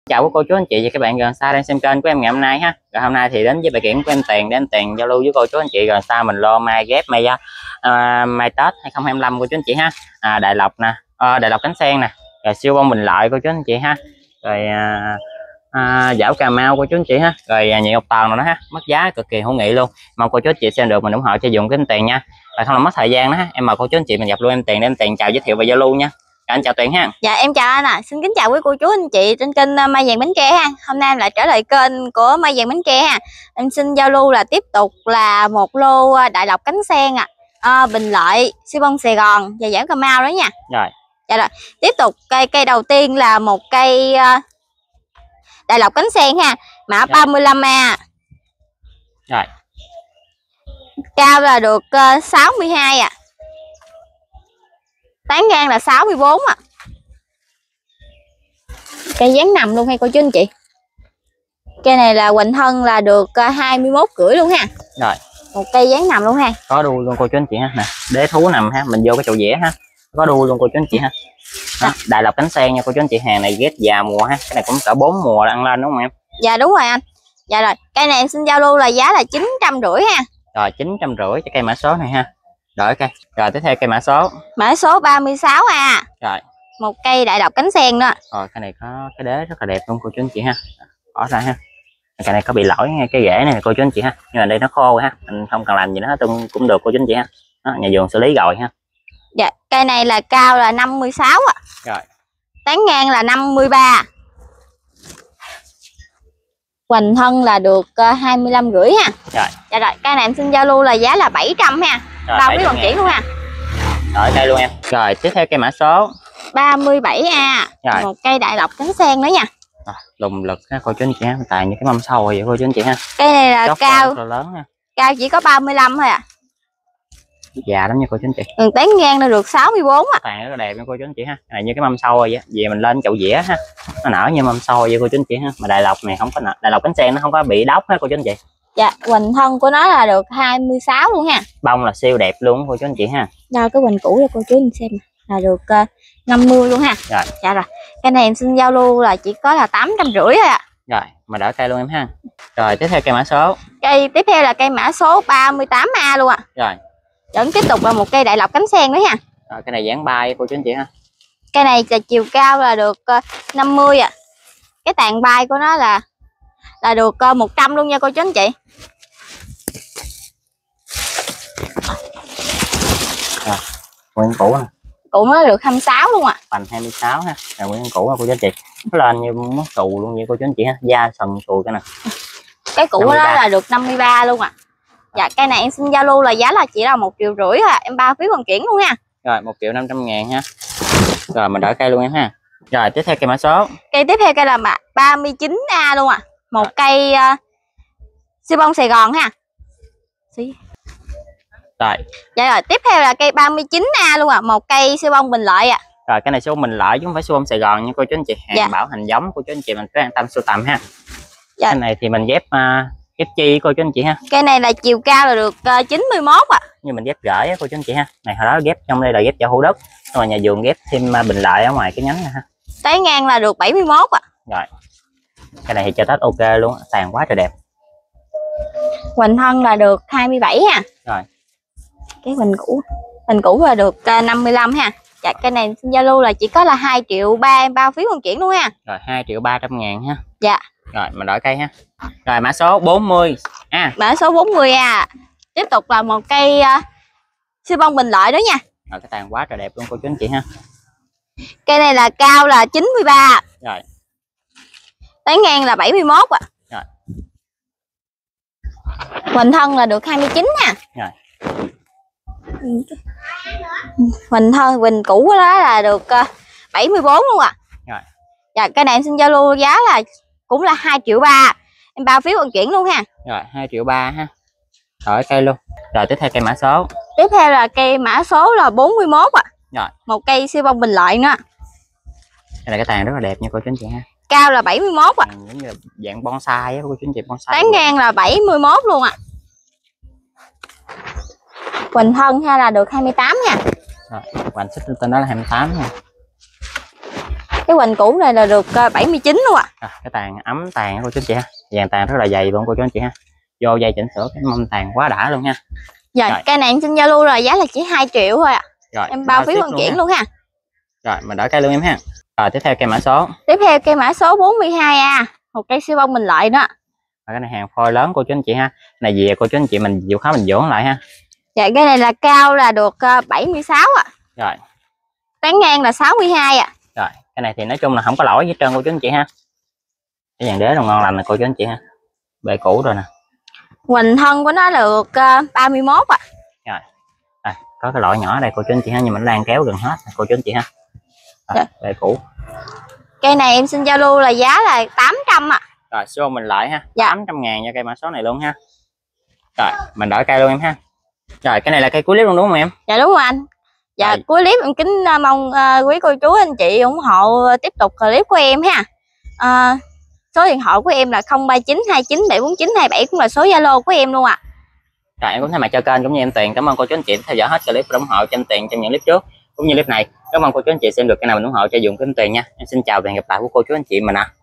Chào cô chú anh chị và các bạn gần xa đang xem kênh của em ngày hôm nay ha. Rồi hôm nay thì đến với bài kiểm của em Tiền để em Tiền giao lưu với cô chú anh chị gần xa mình lo mai ghép mai mai Tết 2025 cô chú anh chị ha. Đại Lộc nè, Đại Lộc Cánh Sen nè, rồi siêu bông Bình Lợi cô chú anh chị ha. Rồi Dảo Cà Mau cô chú anh chị ha. Rồi nhị Ngọc Tần rồi đó ha, mất giá cực kỳ hữu nghị luôn. Mong cô chú anh chị xem được mình ủng hộ cho dùng cái em Tiền nha. Rồi không làm mất thời gian đó ha. Em mời cô chú anh chị mình gặp luôn em Tiền để em Tiền chào giới thiệu và giao lưu nha. Anh chào Tuyền ha. Dạ em chào anh ạ. Xin kính chào quý cô chú anh chị trên kênh Mai Vàng Bến Tre ha. Hôm nay em lại trở lại kênh của Mai Vàng Bến Tre ha. Em xin giao lưu là tiếp tục là một lô Đại Lộc Cánh Sen Bình Lợi, siêu bông Sài Gòn và Dảo Cà Mau đó nha. Rồi. Dạ rồi. Tiếp tục cây đầu tiên là một cây Đại Lộc Cánh Sen ha, mã 35A. Rồi. Cao là được 62 ạ. Tán ngang là 64 ạ. Cây dáng nằm luôn hay cô chú anh chị. Cây này là Quỳnh Thân là được 21 rưỡi luôn ha. Rồi. Một cây dáng nằm luôn ha. Có đuôi luôn cô chú anh chị ha. Nè, đế thú nằm ha, mình vô cái chậu dẻ ha. Có đuôi luôn cô chú anh chị ha. Đó, Đại Lộc Cánh Sen nha cô chú anh chị, hàng này ghép già mùa ha. Cái này cũng cỡ 4 mùa ăn lên đúng không em? Dạ đúng rồi anh. Dạ rồi, cây này em xin giao lưu là giá là 950 ha. Rồi 950 cho cây mã số này ha. Rồi cây. Rồi tiếp theo cây mã số. Mã số 36A. Rồi. Một cây Đại Lộc Cánh Sen nữa. Rồi cây này có cái đế rất là đẹp luôn cô chú anh chị ha. Bỏ ra ha. Cây này có bị lỗi ngay cái rễ này cô chú anh chị ha. Nhưng mà đây nó khô rồi ha. Mình không cần làm gì nữa cũng được cô chú anh chị ha. Đó, nhà vườn xử lý rồi ha. Dạ, cây này là cao là 56 ạ. Rồi. Tán ngang là 53. Quỳnh Thân là được 25 rưỡi ha. Rồi. Dạ rồi, cây này em xin giao lưu là giá là 700 ha. Bao phí vận chuyển luôn ha. Rồi đây luôn em. Rồi tiếp theo cây mã số 37A. Rồi. Một cây Đại Lộc Cánh Sen nữa nha. Lùng lực ha cô chú anh chị ha, tài như cái mâm sâu vậy cô chú anh chị ha. Cây này là Chốc cao lớn ha. Cao chỉ có 35 thôi ạ. Già lắm nha cô chú anh chị. Tán ngang nó được 64 ạ. Tàn rất là đẹp nha cô chú anh chị ha. Này như cái mâm sâu rồi vậy. Về mình lên chậu dĩa ha. Nó nở như mâm sâu vậy cô chú anh chị ha. Mà Đại Lộc này không có nở. Đại Lộc Cánh Sen nó không có bị đốc ha cô chú anh chị. Dạ, Quỳnh Thân của nó là được 26 luôn ha. Bông là siêu đẹp luôn cô chú anh chị ha. Đâu cái Quỳnh cũ cho cô chú anh xem là được 50 luôn ha. Rồi. Dạ rồi. Cái này em xin giao lưu là chỉ có là 850 thôi ạ. Rồi, mà đỡ cây luôn em ha. Rồi tiếp theo cây mã số. Cây tiếp theo là cây mã số 38A luôn ạ. Rồi. Vẫn tiếp tục là một cây Đại Lộc Cánh Sen nữa ha. Rồi cái này dáng bay cô chú anh chị ha. Cây này là chiều cao là được 50 ạ. Cái tàn bay của nó là được 100 luôn nha cô chú anh chị. Rồi, nguyên cũ nè. Cụ nó được 26 luôn ạ. Hoành 26 ha. Rồi nguyên cũ ha cô chú anh chị. Nó lên như mất xù luôn như cô chú anh chị ha. Da sần sùi cái nè. Cái cũ của nó là được 53 luôn ạ. Dạ cây này em xin giao lưu là giá là chỉ là 1,5 triệu à. Em bao phí vận chuyển luôn ha. Rồi 1.500.000 ha. Rồi mình đỡ cây luôn em ha. Rồi tiếp theo cây mã số. Cây tiếp theo cây là 39A luôn ạ. Một cây siêu bông Sài Gòn ha. Rồi. Dạ rồi, tiếp theo là cây 39A luôn ạ. Một cây siêu bông Bình Lợi ạ. Rồi cái này siêu bông Bình Lợi chứ không phải siêu bông Sài Gòn nha cô chú anh chị. Hàng bảo hành giống cô chú anh chị mình phải an tâm sưu tầm ha. Dạ. Cái này thì mình ghép chi cô chú anh chị ha. Cây này là chiều cao là được 91 ạ. Như mình ghép rễ cô chú anh chị ha. Này hồi đó ghép trong đây là ghép cho hữu đất. Rồi nhà vườn ghép thêm Bình Lợi ở ngoài cái nhánh này ha. Tán ngang là được 71 ạ. Rồi. Cái này thì cho Tết ok luôn, tàn quá trời đẹp. Quỳnh Thân là được 27 ha. Rồi. Cái Quỳnh cũ là được 55 ha. Dạ cây này xin giao lưu là chỉ có là 2,3 triệu em bao phí vận chuyển luôn ha. Rồi 2.300.000 ha. Dạ. Rồi mình đổi cây ha. Rồi mã số 40. Mã số 40A. Tiếp tục là một cây siêu bông Bình Lợi đó nha. Rồi cái tàn quá trời đẹp luôn cô chú anh chị ha. Cây này là cao là 93. Rồi. Tán ngang là 71 ạ. Rồi. Quỳnh Thân là được 29 nha. Rồi. Quỳnh cũ của đó là được 74 luôn ạ. Rồi. Dạ cây này em xin giao lưu giá là cũng là 2,3 triệu. Em bao phí vận chuyển luôn ha. Rồi 2,3 triệu ha. Đổi cây luôn. Rồi tiếp theo cây mã số. Tiếp theo là cây mã số là 41 ạ. Rồi. Một cây siêu bông Bình Lợi nữa. Cái này cái tàn rất là đẹp nha cô chú anh chị ha. Cao là 71 ạ. Giống như dạng bonsai á cô chú anh chị, bonsai. Tán ngang là 71 luôn ạ. Quỳnh Thân ha là được 28 nha. Rồi, hoành xích tên đó là 28 nha. Cái hoành cũ này là được 79 luôn ạ. Cái tàn ấm tàn cô chú anh chị ha, dàn tàn rất là dày luôn cô chú anh chị ha, vô dây chỉnh sửa cái mâm tàn quá đã luôn nha. Rồi cây này em xin giao lưu rồi, giá là chỉ 2 triệu thôi ạ. Rồi Em bao phí vận chuyển luôn ha. Rồi mình đỡ cây luôn em ha. Rồi tiếp theo cây mã số. Tiếp theo cây mã số 42A, một cây siêu bông mình lại đó. Cái này hàng phôi lớn cô chú anh chị ha, này về cô chú anh chị mình chịu khó mình dưỡng lại ha. Dạ cây này là cao là được 76 ạ. Rồi Tán ngang là 62 ạ. Rồi cái này thì nói chung là không có lỗi gì hết trơn cô chú anh chị ha. Cái dàn đế là ngon lành này cô chú anh chị ha, bề cũ rồi nè. Hoành thân của nó là được 31 ạ. Rồi có cái loại nhỏ ở đây cô chú anh chị ha, nhưng mình đang kéo gần hết cô chú anh chị ha. Rồi, bề cũ. Cây này em xin giao lưu là giá là 800 ạ. Rồi show mình lại ha. Dạ. 800.000 cho cây mã số này luôn ha. Rồi mình đỡ cây luôn em ha. Rồi cái này là cây cuối clip luôn đúng không em? Dạ đúng rồi anh. Dạ Rồi. cuối clip em kính mong quý cô chú anh chị ủng hộ tiếp tục clip của em ha. Số điện thoại của em là 0392974927 cũng là số Zalo của em luôn ạ. Rồi em cũng thay mặt cho kênh cũng như em Tiền cảm ơn cô chú anh chị đã theo dõi hết clip và ủng hộ cho anh Tiền trong những clip trước cũng như clip này. Cảm ơn cô chú anh chị xem được cái nào mình ủng hộ cho dùng cái anh Tiền nha. Em xin chào và hẹn gặp lại của cô chú anh chị mình ạ.